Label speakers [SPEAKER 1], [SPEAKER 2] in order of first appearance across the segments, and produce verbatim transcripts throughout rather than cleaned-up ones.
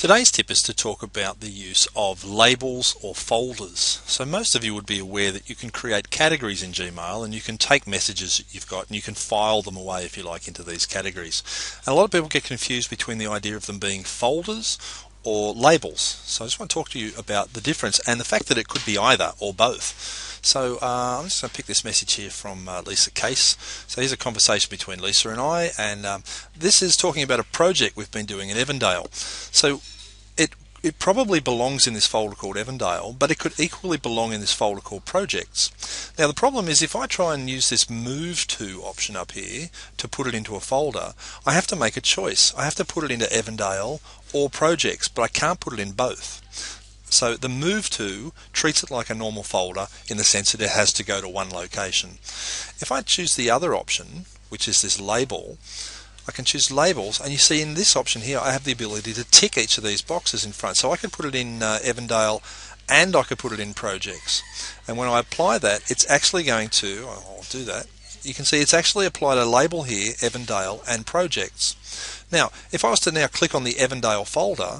[SPEAKER 1] Today's tip is to talk about the use of labels or folders. So most of you would be aware that you can create categories in Gmail, and you can take messages that you've got and you can file them away if you like into these categories. And a lot of people get confused between the idea of them being folders or labels. So I just want to talk to you about the difference and the fact that it could be either or both. So uh, I'm just going to pick this message here from uh, Lisa Case. So here's a conversation between Lisa and I, and um, this is talking about a project we've been doing in Evandale. So it it probably belongs in this folder called Evandale, but it could equally belong in this folder called Projects. Now the problem is, if I try and use this Move To option up here to put it into a folder, I have to make a choice. I have to put it into Evandale or Projects, but I can't put it in both. So the Move To treats it like a normal folder in the sense that it has to go to one location. If I choose the other option, which is this label, I can choose labels, and you see in this option here I have the ability to tick each of these boxes in front. So I could put it in uh, Evandale and I could put it in Projects. And when I apply that, it's actually going to, I'll do that, you can see it's actually applied a label here, Evandale and Projects. Now if I was to now click on the Evandale folder,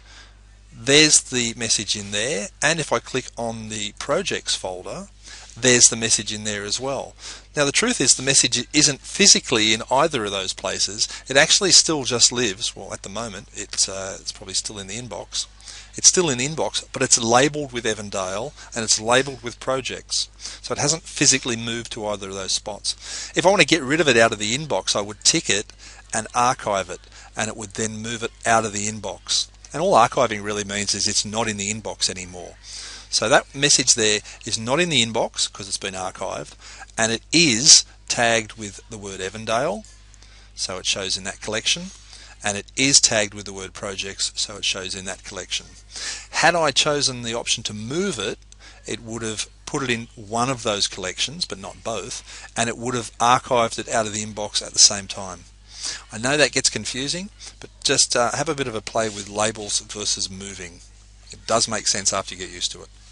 [SPEAKER 1] there's the message in there, and if I click on the Projects folder, there's the message in there as well. Now the truth is, the message isn't physically in either of those places. It actually still just lives, well at the moment it's, uh, it's probably still in the inbox. It's still in the inbox, but it's labeled with Evandale and it's labeled with Projects. So it hasn't physically moved to either of those spots. If I want to get rid of it out of the inbox, I would tick it and archive it, and it would then move it out of the inbox. And all archiving really means is it's not in the inbox anymore. So that message there is not in the inbox because it's been archived, and it is tagged with the word Evandale, so it shows in that collection, and it is tagged with the word Projects, so it shows in that collection. Had I chosen the option to move it, it would have put it in one of those collections, but not both, and it would have archived it out of the inbox at the same time. I know that gets confusing, but just uh, have a bit of a play with labels versus moving. It does make sense after you get used to it.